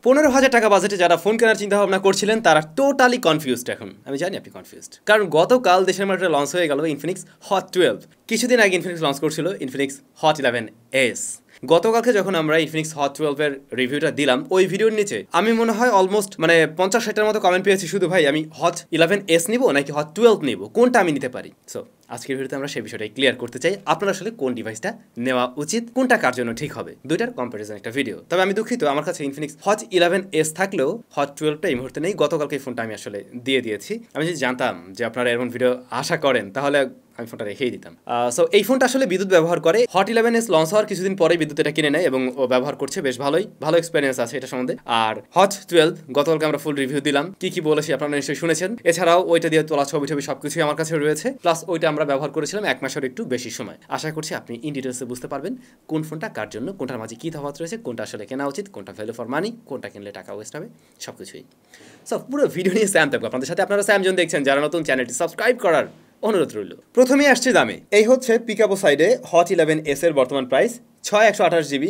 15,000 টাকা বাজেটে যারা ফোন কেনার চিন্তা ভাবনা করছিলেন তারা টোটালি কনফিউজড এখন। আমি জানি আপনি কনফিউজড, কারণ গতকাল দেশের মার্কেটে লঞ্চ হয়ে গেল ইনফিনিক্স হট 12। কিছুদিন আগে ইনফিনিক্স লঞ্চ করছিল ইনফিনিক্স হট 11s। গতকালকে যখন আমরা ইনফিনিক্স হট 12 এর রিভিউটা দিলাম, ওই ভিডিওর নিচে আমি মনে হয় অলমোস্ট 50-60টার মতো কমেন্ট পেয়েছি, শুধু ভাই আমি হট 11s নিব নাকি হট 12 নিব, কোনটা আমি নিতে পারি। সো আজকের ভিডিওতে আমরা সেই বিষয়টাই ক্লিয়ার করতে চাই, আপনারা আসলে কোন ডিভাইসটা নেওয়া উচিত, কোনটা কার জন্য ঠিক হবে, দুইটার কম্পারিজন একটা ভিডিও। তবে আমি দুঃখিত, আমার কাছে ইনফিনিক্স হট 11s থাকলেও হট 12টা এই মুহূর্তে নেই। গতকালকে এই ফোনটা আমি আসলে দিয়ে দিয়েছি। আমি যদি জানতাম যে আপনারা এমন ভিডিও আশা করেন তাহলে আমি ফোনটা রেখেই দিতাম। সো এই ফোনটা আসলে বিদ্যুৎ ব্যবহার করে। হট 11s লঞ্চ হওয়ার কিছুদিন পরেই বিদ্যুৎ এটা কিনে নেয় এবং ও ব্যবহার করছে, বেশ ভালো এক্সপিরিয়েন্স আছে এটা সম্বন্ধে। আর হট 12 গতকালকে আমরা ফুল রিভিউ দিলাম, কি বলেছি আপনারা নিশ্চয়ই শুনেছেন। এছাড়াও ওইটা দিয়ে তোলা ছবি সবকিছুই আমার কাছে রয়েছে, প্লাস ওইটা আমরা ব্যবহার করেছিলাম 1 মাসের একটু বেশি সময়। আশা করছি আপনি ইন ডিটেলসে বুঝতে পারবেন কোন ফোনটা কার জন্য, কোনটার মাঝে কী তফাৎ রয়েছে, কোনটা আসলে কেনা উচিত, কোনটা ভ্যালু ফর মানি, কোনটা কিনলে টাকা ওয়েস্ট হবে, সবকিছুই। সো পুরো ভিডিও নিয়ে স্যাম থাকবো আপনাদের সাথে। আপনারা SamZone দেখছেন, যারা নতুন চ্যানেলটি সাবস্ক্রাইব করার অনুরোধ রইল। প্রথমেই আসছে দামে। এই হচ্ছে পিকাবো সাইডে হট 11s এর বর্তমান প্রাইস 6128GB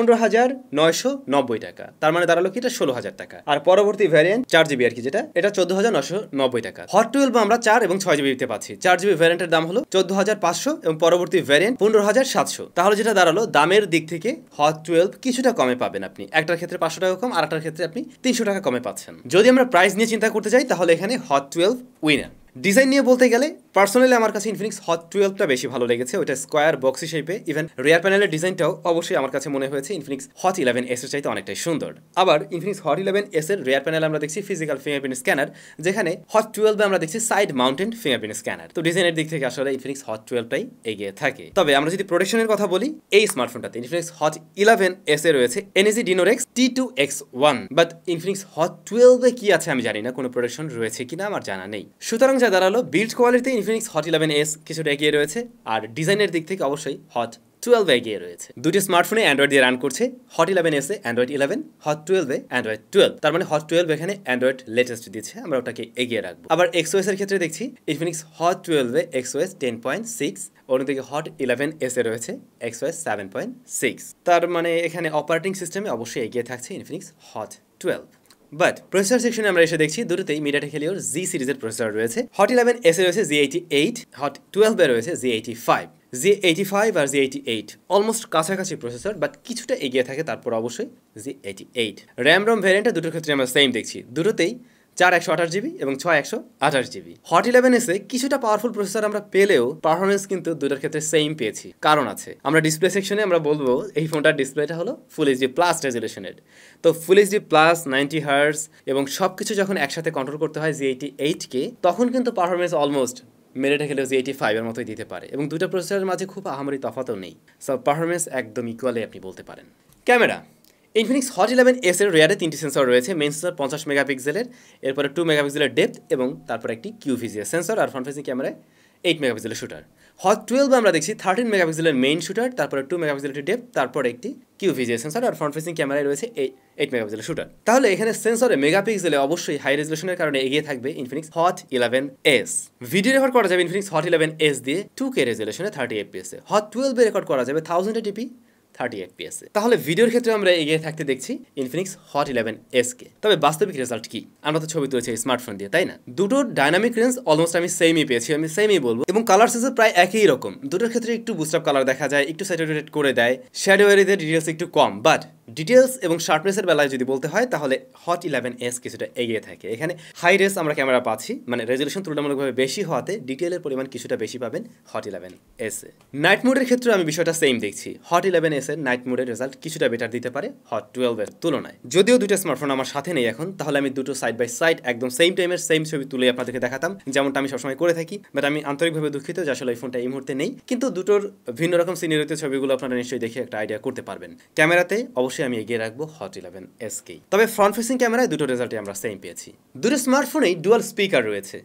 15,990 টাকা। তার মানে দাঁড়ালো কি এটা 16,000 টাকা। আর পরবর্তী ভ্যারিয়েন্ট 4GB আর কি, যেটা এটা 14,990 টাকা। হট 12 আমরা 4 এবং 6GB দিতে পাচ্ছি। 4GB ভ্যারিয়েন্টের দাম হলো 14,500 এবং পরবর্তী ভ্যারিয়েন্ট 15,700। তাহলে যেটা দাঁড়ালো দামের দিক থেকে হট 12 কিছুটা কমে পাবেন আপনি। একটার ক্ষেত্রে 500 টাকা কম, আর একটার ক্ষেত্রে আপনি 300 টাকা কমে পাচ্ছেন। যদি আমরা প্রাইস নিয়ে চিন্তা করতে চাই তাহলে এখানে হট 12 উইনার। ডিজাইন নিয়ে বলতে গেলে পার্সোনালি আমার কাছে ইনফিনিক্স হট 12টা বেশি ভালো লেগেছে। ওইটা স্কোয়ার বক্সি শেপে, ইভেন রিয়ার প্যানেলের ডিজাইনটাও অবশ্যই আমার কাছে মনে হয়েছে ইনফিনিক্স হট 11s এর চাইতে অনেকটাই সুন্দর। আবার ইনফিনিক্স হট 11s এর রিয়ার প্যানেল আমরা দেখছি ফিজিক্যাল ফিঙ্গারপ্রিন্ট স্ক্যানার, যেখানে হট 12 আমরা দেখছি সাইড মাউন্টেড ফিঙ্গারপ্রিন্ট স্ক্যানার। তো ডিজাইনের দিক থেকে আসলে ইনফিনিক্স হট 12টাই এগিয়ে থাকে। তবে আমরা যদি প্রোটেকশনের কথা বলি, এই স্মার্টফোনটাতে ইনফিনিক্স হট 11s এ রয়েছে NEC Dinorex T2X1, but Infinix hot 12 এ কি আছে আমি জানি না, কোনো প্রোটেকশন রয়েছে কিনা আমার জানা নেই। সুতরাং যা দাঁড়ালো বিল্ড কোয়ালিটিতে ইনফিনিক্স হট 11s কিছুটা এগিয়ে রয়েছে, আর ডিজাইনের দিক থেকে অবশ্যই হট 12 এগিয়ে রয়েছে। দুটি স্মার্টফোনে অ্যান্ড্রয়েড দিয়ে রান করছে। হট 11s এ অ্যান্ড্রয়েড 11, হট 12 এ অ্যান্ড্রয়েড 12। তার মানে হট 12 এখানে অ্যান্ড্রয়েড লেটেস্ট দিচ্ছে, আমরা ওটাকে এগিয়ে রাখবো। আবার XOS এর ক্ষেত্রে দেখছি ইনফিনিক্স হট 12 এ XOS 10.6, অন্যদিকে হট 11s এ রয়েছে XOS 7.6। তার মানে এখানে অপারেটিং সিস্টেমে অবশ্যই এগিয়ে থাকছে ইনফিনিক্স হট 12। বাট প্রসেসর সেকশনে আমরা এসে দেখছি দুটোতেই মিডিয়াটেক হেলিওর Z সিরিজের প্রসেসর রয়েছে। হট 11s এ রয়েছে Z88, হট 12 এ রয়েছে Z85। Z85 আর Z88 অলমোস্ট কাছাকাছি প্রসেসর, বাট কিছুটা এগিয়ে থাকে তারপর অবশ্যই Z88। র্যাম রম ভ্যারিয়েন্টটা দুটোর ক্ষেত্রে আমরা সেম দেখছি, দুটোতেই 4128GB এবং 6128GB। হট 11s এ কিছুটা পাওয়ারফুল প্রসেসর আমরা পেলেও পারফরমেন্স কিন্তু দুটোর ক্ষেত্রে সেম পেয়েছি। কারণ আছে, আমরা ডিসপ্লে সেকশনে আমরা বলবো এই ফোনটার ডিসপ্লেটা হলো ফুল এইচডি প্লাস রেজুলেশনের। তো ফুল এইচডি প্লাস 90 হার্টজ এবং সব কিছু যখন একসাথে কন্ট্রোল করতে হয় Z88কে, তখন কিন্তু পারফরমেন্স অলমোস্ট মেরিটেক হেলিও Z85 এর মতোই দিতে পারে, এবং দুটো প্রসেসরের মাঝে খুব আহামরি তফাতও নেই। সো পারফরমেন্স একদম ইকুয়ালি আপনি বলতে পারেন। ক্যামেরা, ইনফিনিক্স হট 11s এর রিয়ারে 3টি সেন্সর রয়েছে। মেইন সেন্সর 50 মেগাপিক্সেলের, এরপরে 2 মেগাপিক্সেলের ডেপথ এবং তারপর একটি QVGA সেন্সর, আর ফ্রন্ট ফেসিং ক্যামেরায় 8 মেগাপিক্সেলের শুটার। হট 12 আমরা দেখছি 13 মেগাপিক্সেলের মেইন শুটার, তারপরে 2 মেগাপিক্সেলের ডেপথ, তারপর একটি QVGA সেন্সর, আর ফ্রন্ট ফেসিং ক্যামেরায় রয়েছে 8 মেগাপিক্সেলের শুটার। তাহলে এখানে সেন্সরে মেগাপিক্সেলে অবশ্যই হাই রেজুলেশনের কারণে এগিয়ে থাকবে Infinix hot 11s। Video record করা যাবে ইনফিনিক্স হট 11s দিয়ে 2K রেজুলেশনে 30 fps এ। হট 12 এ রেকর্ড করা যাবে 1080p 30 fps এ। তাহলে ভিডিওর ক্ষেত্রে আমরা এগিয়ে থাকতে দেখছি ইনফিনিক্স হট 11s কে। তবে বাস্তবিক রেজাল্ট কি? আমরা তো ছবি তুলেছি স্মার্টফোন দিয়ে, তাই না? দুটোর ডাইনামিক রেঞ্জ অলমোস্ট আমি সেমই পেয়েছি, আমি সেমই বলবো, এবং কালার সেন্সর প্রায় একই রকম। দুটোর ক্ষেত্রে একটু বুস্ট আপ কালার দেখা যায়, একটু স্যাচুরেটেড করে দেয়, শ্যাডো এরিয়াতে ডিটেলস একটু কম, বাট ডিটেলস এবং শার্পনেসের বেলায় যদি বলতে হয় তাহলে হট 11s কিছুটা এগিয়ে থাকে। এখানে হাই রেস আমরা ক্যামেরা পাচ্ছি, মানে রেজুলেশন তুলনামূলকভাবে বেশি হওয়াতে ডিটেলের পরিমাণ কিছুটা বেশি পাবেন হট 11s এ। নাইট মোডের ক্ষেত্রে আমি বিষয়টা সেম দেখছি। হট 11s এর নাইট মোডের রেজাল্ট কিছুটা বেটার দিতে পারে হট 12 এর তুলনায়। যদিও দুটো স্মার্টফোন আমার সাথে নেই এখন, তাহলে আমি দুটো সাইড বাই সাইড একদম সেম টাইমের সেম ছবি তুলে আপনাদেরকে দেখাতাম, যেমনটা আমি সবসময় করে থাকি। বাট আমি আন্তরিকভাবে দুঃখিত যে আসলে এই ফোনটা এই মুহূর্তে নেই, কিন্তু দুটোর ভিন্ন রকম সিনারিওতে ছবিগুলো আপনারা নিশ্চয়ই দেখে একটা আইডিয়া করতে পারবেন। ক্যামেরাতে অবশ্যই আমি এগিয়ে রাখবো হট 11s কে। তবে ফ্রন্ট ফেসিং ক্যামেরায় দুটো রেজাল্টে আমরা সেম পেয়েছি। দুটো স্মার্টফোনেই ডুয়াল স্পিকার রয়েছে।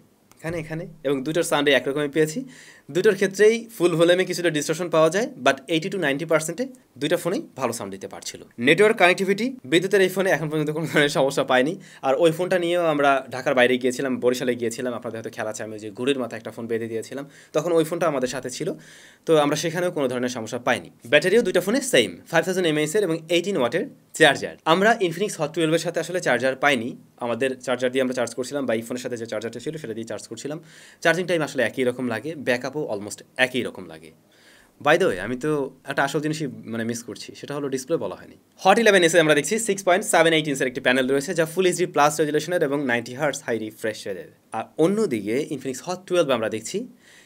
এখানে এবং দুটোর সাউন্ডে একরকমই পেয়েছি। দুটোর ক্ষেত্রেই ফুল ভলিউমে কিছুটা ডিস্টরশন পাওয়া যায়, বাট 80-90% দুইটা ফোনেই ভালো সাউন্ড দিতে পারছিল। নেটওয়ার্ক কানেক্টিভিটি বিদ্যুতের এই ফোনে এখন পর্যন্ত কোনো ধরনের সমস্যা পাইনি। আর ওই ফোনটা নিয়েও আমরা ঢাকার বাইরে গিয়েছিলাম, বরিশালে গিয়েছিলাম, আপনাদের হয়তো খেলা আছে, আমি যে ঘুড়ির মাথায় একটা ফোন বেঁধে দিয়েছিলাম, তখন ওই ফোনটা আমাদের সাথে ছিল, তো আমরা সেখানেও কোনো ধরনের সমস্যা পাইনি। ব্যাটারিও দুইটা ফোনে সেম 5000 mAh এর এবং 18 ওয়াটের চার্জার। আমরা ইনফিনিক্স হট 12 এর সাথে আসলে চার্জার পাইনি, আমাদের চার্জার দিয়ে আমরা চার্জ করছিলাম, বা এই ফোনের সাথে যে চার্জারটা ছিল সেটা দিয়ে চার্জ করছিলাম। চার্জিং টাইম আসলে একই রকম লাগে, ব্যাকআপও অলমোস্ট একই রকম লাগে। বাই দ্য ওয়ে, আমি তো একটা আসল জিনিসই মিস করছি, সেটা হলো ডিসপ্লে বলা হয়নি। হট 11 এসে আমরা দেখছি 6.78 ইঞ্চের একটি প্যানেল রয়েছে, যা ফুল এইচডি প্লাস রেজুলেশনের এবং 90 হার্টজ হাই রিফ্রেশ রেটের। আর অন্যদিকে ইনফিনিক্স হট 12 আমরা দেখছি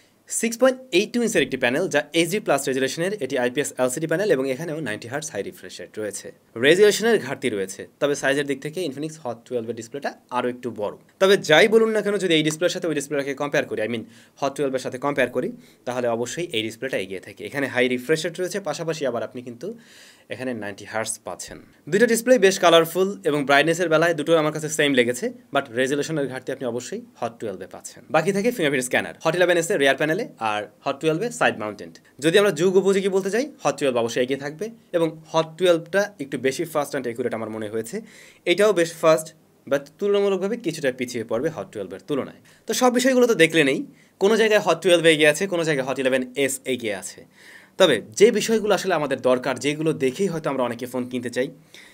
6.82 ইঞ্চের একটি প্যানেল, যা এইচডি প্লাস রেজুলেশনের, এটি আইপিএস এলসিডি প্যানেল এবং এখানেও 90 হার্টজ হাই রিফ্রেশ রেট রয়েছে। রেজুলেশনের ঘাটতি রয়েছে, তবে সাইজের দিক থেকে ইনফিনিক্স হট 12 এর ডিসপ্লেটা আরও একটু বড়। তবে যাই বলুন না কেন, যদি এই ডিসপ্লের সাথে ওই ডিসপ্লেটাকে কম্পেয়ার করি, হট 12 এর সাথে কম্পেয়ার করি, তাহলে অবশ্যই এই ডিসপ্লেটা এগিয়ে থাকে। এখানে হাই রিফ্রেশ রেট রয়েছে, পাশাপাশি আবার আপনি কিন্তু এখানে 90 হার্টজ পাচ্ছেন। দুইটা ডিসপ্লে বেশ কালারফুল এবং ব্রাইটনেসের বেলায় দুটো আমার কাছে সেম লেগেছে, বাট রেজুলেশনের ঘাটতি আপনি অবশ্যই হট 12 এ পাচ্ছেন। বাকি থাকে ফিঙ্গারপ্রিন্ট স্ক্যানার হট 11 এসে রেয়ার প্যানেলে, আর হট 12 এ সাইড মাউন্টেড। যদি আমরা যুগ উপযোগী বলতে যাই, হট 12 অবশ্যই এগিয়ে থাকবে, এবং হট 12টা একটু বেশি ফাস্ট অ্যান্ড একুরেট আমার মনে হয়েছে। এটাও বেশ ফাস্ট, বাট তুলনামূলকভাবে কিছুটা পিছিয়ে পড়বে হট 12 এর তুলনায়। তো সব বিষয়গুলো তো দেখলে নেই, কোনো জায়গায় হট 12 এগিয়ে আছে, কোনো জায়গায় হট 11s এগিয়ে আছে। তবে যে বিষয়গুলো আসলে আমাদের দরকার, যেগুলো দেখেই হয়তো আমরা অনেকে ফোন কিনতে চাই,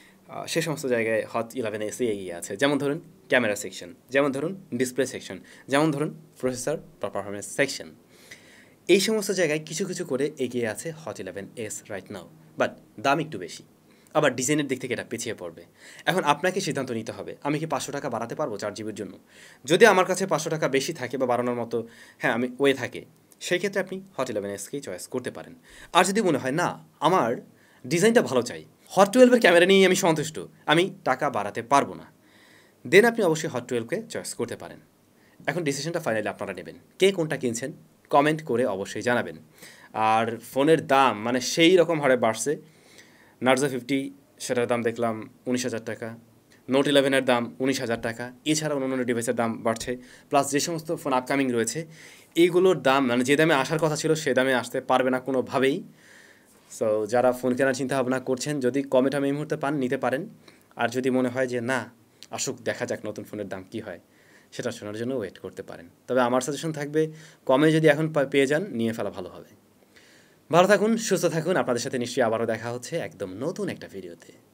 সে সমস্ত জায়গায় হট 11s এগিয়ে আছে। যেমন ধরুন ক্যামেরা সেকশন, যেমন ধরুন ডিসপ্লে সেকশন, যেমন ধরুন প্রসেসর পারফরমেন্স সেকশন। এই সমস্ত জায়গায় কিছু কিছু করে এগিয়ে আছে hot 11s right now, but দাম একটু বেশি, আবার ডিজাইনের দিক থেকে এটা পিছিয়ে পড়বে। এখন আপনাকে সিদ্ধান্ত নিতে হবে, আমি কি 500 টাকা বাড়াতে পারবো 4 জিবির জন্য? যদি আমার কাছে 500 টাকা বেশি থাকে বা বাড়ানোর মতো আমি ওয়ে থাকে, সেই ক্ষেত্রে আপনি হট 11sকেই চয়েস করতে পারেন। আর যদি মনে হয় না, আমার ডিজাইনটা ভালো চাই, হট 12 ক্যামেরা নিয়েই আমি সন্তুষ্ট, আমি টাকা বাড়াতে পারবো না, দেন আপনি অবশ্যই হট 12কে চয়েস করতে পারেন। এখন ডিসিশনটা ফাইনালি আপনারা নেবেন। কে কোনটা কিনছেন কমেন্ট করে অবশ্যই জানাবেন। আর ফোনের দাম সেই রকম হারে বাড়ছে। নার্জো 50 সেটার দাম দেখলাম 19,000 টাকা, নোট 11-এর দাম 19,000 টাকা, এছাড়াও অন্যান্য ডিভাইসের দাম বাড়ছে। প্লাস যে সমস্ত ফোন আপকামিং রয়েছে, এইগুলোর দাম যে দামে আসার কথা ছিল সে দামে আসতে পারবে না কোনোভাবেই। সো যারা ফোন কেনার চিন্তা ভাবনা করছেন, যদি কমে টমে এই মুহূর্তে পান, নিতে পারেন। আর যদি মনে হয় যে না, আসুক দেখা যাক নতুন ফোনের দাম কী হয়, সেটা শোনার জন্য ওয়েট করতে পারেন। তবে আমার সাজেশন থাকবে, কমে যদি এখন পেয়ে যান, নিয়ে ফেলা ভালো হবে। ভালো থাকুন, সুস্থ থাকুন, আপনাদের সাথে নিশ্চয়ই আবারও দেখা হচ্ছে একদম নতুন একটা ভিডিওতে।